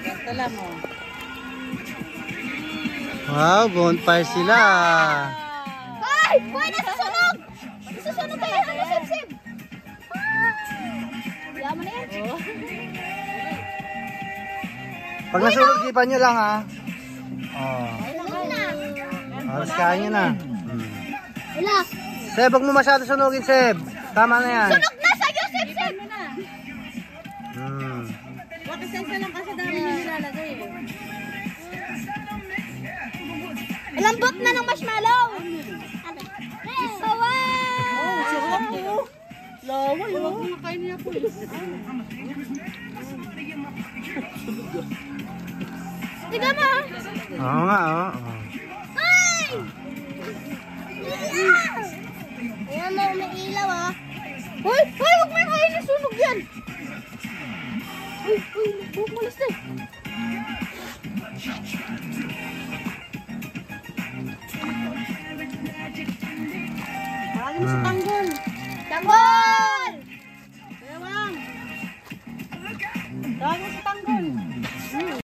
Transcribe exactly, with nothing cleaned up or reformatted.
Ganto lang oh. Wow, bonfire sila. Ay! Boy, nasusunog! Nasusunog kayo! Ano, Sib, Sib? Yaman na yan. Oh. Pag nasunog, gipan nyo lang ha. Oh. Sunog na. Alas kain nyo na. Hmm. Wala. Seb, huwag mo masyado sunugin, Seb. Tama na yan. Sunog na sa'yo, Sib, Sib! Hmm. Wakasensya lang kasi dami na nilalagay eh. Lambot na ng marshmallow! Wow! Oh, sarap oh. Laway, huwag mo kain niya po. Tignan mo! Oo nga, oo. Oh. Ay! Ilaw! Ayan mo, may ilaw ah. Hoy! Hoy! Huwag may kain na sunog yan! Uy! Uy! Huwag malis na! Tawagin mo sa tanggol. Tanggol! Ewang. Tawagin mo sa tanggol.